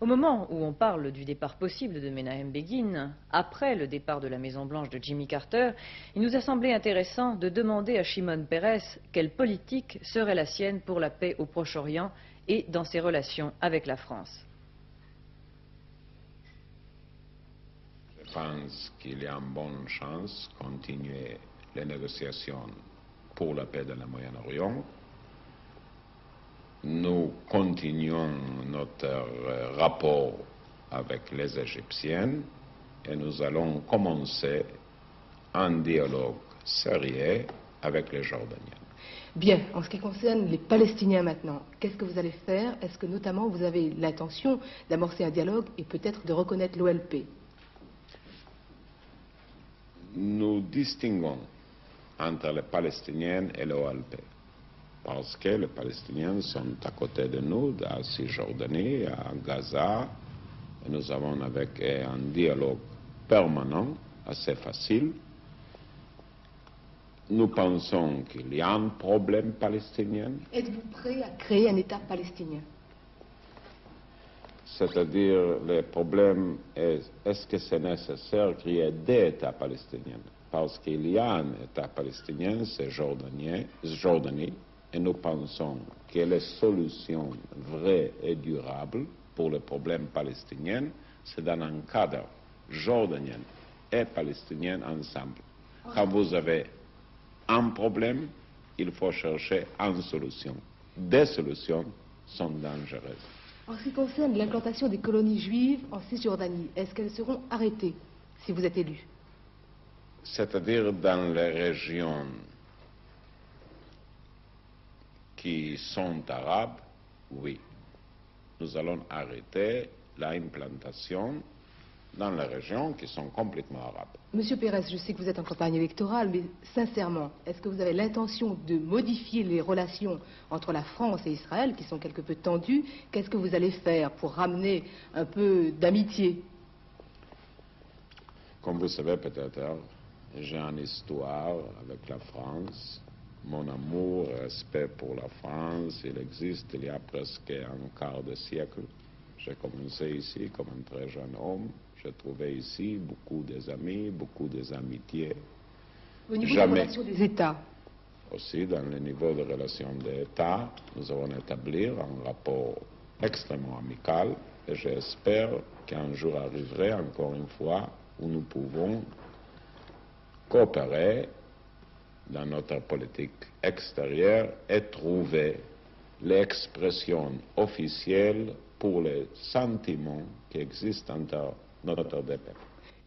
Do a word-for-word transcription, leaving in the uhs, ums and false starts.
Au moment où on parle du départ possible de Menahem Begin, après le départ de la Maison-Blanche de Jimmy Carter, il nous a semblé intéressant de demander à Shimon Peres quelle politique serait la sienne pour la paix au Proche-Orient et dans ses relations avec la France. Je pense qu'il y a une bonne chance de continuer les négociations pour la paix dans le Moyen-Orient. Nous continuons notre rapport avec les Égyptiens et nous allons commencer un dialogue sérieux avec les Jordaniens. Bien, en ce qui concerne les Palestiniens maintenant, qu'est-ce que vous allez faire? Est-ce que notamment vous avez l'intention d'amorcer un dialogue et peut-être de reconnaître l'O L P? Nous distinguons entre les Palestiniens et l'O L P. Parce que les Palestiniens sont à côté de nous, à Cisjordanie, à Gaza, et nous avons avec eux un dialogue permanent, assez facile. Nous pensons qu'il y a un problème palestinien. Êtes-vous prêt à créer un État palestinien? C'est-à-dire, le problème est, est-ce que c'est nécessaire de créer des États palestiniens? Parce qu'il y a un État palestinien, c'est Jordanie, et nous pensons que les solutions vraies et durables pour le problème palestinien, c'est dans un cadre jordanien et palestinien ensemble. Quand vous avez un problème, il faut chercher une solution. Des solutions sont dangereuses. En ce qui concerne l'implantation des colonies juives en Cisjordanie, est-ce qu'elles seront arrêtées si vous êtes élu? C'est-à-dire dans les régions qui sont arabes, oui. Nous allons arrêter l'implantation dans les régions qui sont complètement arabes. Monsieur Peres, je sais que vous êtes en campagne électorale, mais sincèrement, est-ce que vous avez l'intention de modifier les relations entre la France et Israël, qui sont quelque peu tendues? Qu'est-ce que vous allez faire pour ramener un peu d'amitié? Comme vous savez peut-être, j'ai une histoire avec la France. Mon amour, respect pour la France, il existe il y a presque un quart de siècle. J'ai commencé ici comme un très jeune homme. J'ai trouvé ici beaucoup d'amis, beaucoup d'amitiés. Au niveau Jamais. des relations des États? Aussi, dans le niveau des relations des États, nous avons établi un rapport extrêmement amical et j'espère qu'un jour arriverait encore une fois où nous pouvons coopérer dans notre politique extérieure et trouver l'expression officielle pour les sentiments qui existent entre notre deux peuples.